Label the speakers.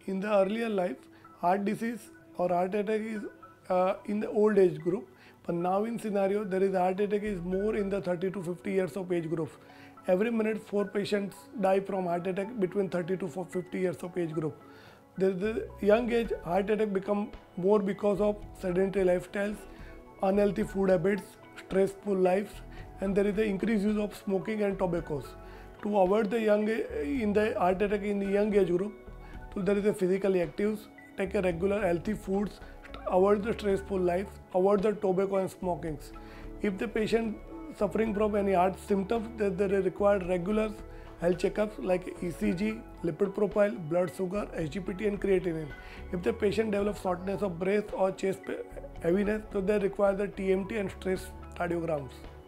Speaker 1: in the earlier life, heart disease or heart attack is in the old age group, but now in scenario there is heart attack is more in the 30 to 50 years of age group. Every minute 4 patients die from heart attack between 30 to 50 years of age group. The young age heart attack become more because of sedentary lifestyles, unhealthy food habits, stressful lives, and there is the increased use of smoking and tobaccos. To avoid the heart attack in the young age group, so there is a physically active, take a regular healthy foods, avoid the stressful life, avoid the tobacco and smokings. If the patient suffering from any heart symptoms, they require regular health checkups like ECG, lipid profile, blood sugar, SGPT and creatinine. If the patient develops shortness of breath or chest heaviness, so they require the TMT and stress cardiograms.